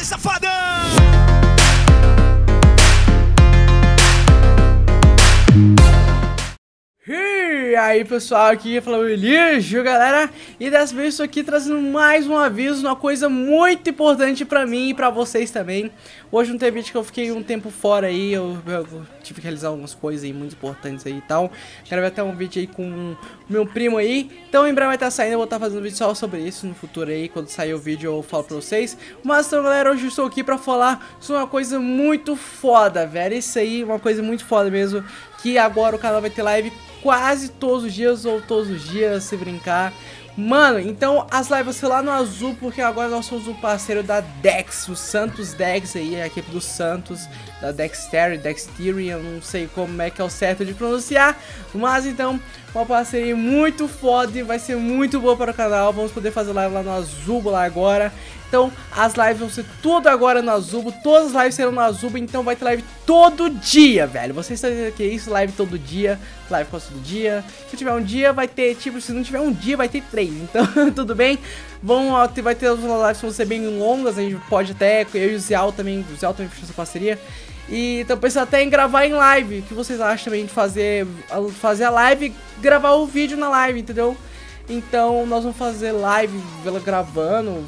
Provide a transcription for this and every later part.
safadão! E aí pessoal, aqui falando Elígio, galera, e dessa vez estou aqui trazendo mais um aviso, uma coisa muito importante pra mim e pra vocês também. Hoje não tem vídeo que eu fiquei um tempo fora aí, eu tive que realizar algumas coisas aí muito importantes aí e tal. Quero ver até um vídeo aí com o meu primo aí, então em breve vai estar saindo, eu vou estar fazendo vídeo só sobre isso no futuro aí, quando sair o vídeo eu falo pra vocês. Mas então galera, hoje eu estou aqui pra falar sobre uma coisa muito foda, velho, isso aí, uma coisa muito foda mesmo, que agora o canal vai ter live quase todos os dias ou todos os dias, se brincar. Mano, então as lives vão ser lá no Azul, porque agora nós somos um parceiro da Dex, o Santos Dex aí, a equipe do Santos, da Dexterity, eu não sei como é que é o certo de pronunciar, mas então, uma parceria muito foda e vai ser muito boa para o canal, vamos poder fazer live lá no Azul lá agora. Então, as lives vão ser tudo agora no Azubo, todas as lives serão no Azubo, então vai ter live todo dia, velho. Vocês estão dizendo que é isso, live todo dia, live quase todo dia. Se tiver um dia, vai ter, tipo, se não tiver um dia, vai ter 3, então tudo bem. Vai ter as lives que vão ser bem longas, a gente pode até, eu e o Zial também fechou essa parceria. E então pensando até em gravar em live, o que vocês acham também de fazer a live e gravar o vídeo na live, entendeu? Então nós vamos fazer live gravando,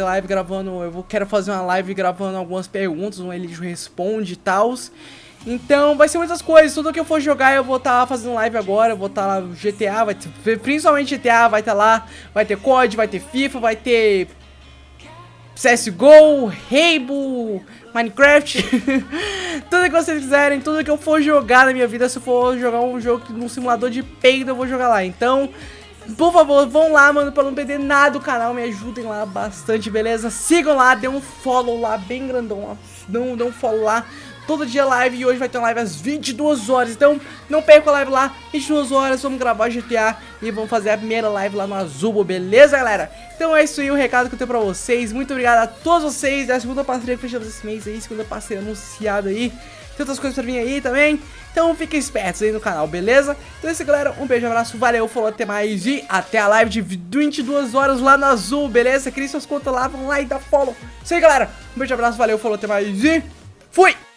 quero fazer uma live gravando algumas perguntas, um Elígio responde e tal. Então vai ser muitas coisas, tudo que eu for jogar eu vou estar fazendo live agora, eu vou estar lá no GTA, vai ter, principalmente GTA, vai estar lá, vai ter COD, vai ter FIFA, vai ter CSGO, Rainbow, Minecraft, tudo que vocês quiserem, tudo que eu for jogar na minha vida, se eu for jogar um jogo num simulador de peido eu vou jogar lá, então... Por favor, vão lá, mano, pra não perder nada do canal, me ajudem lá bastante, beleza? Sigam lá, dê um follow lá, bem grandão, dê um follow lá. Todo dia live e hoje vai ter uma live às 22 horas, então não perca a live lá, 22 horas, vamos gravar GTA e vamos fazer a primeira live lá no Azubo, beleza, galera? Então é isso aí, o recado que eu tenho pra vocês, muito obrigado a todos vocês, é a segunda parceria que fechamos esse mês aí, segunda parceria anunciada aí, tem outras coisas pra vir aí também. Então fiquem espertos aí no canal, beleza? Então é isso, galera, um beijo, um abraço, valeu, falou, até mais e até a live de 22 horas lá no Azul, beleza? Crie suas contas lá, vão lá e dá follow. Isso aí, galera, um beijo, um abraço, valeu, falou, até mais e fui!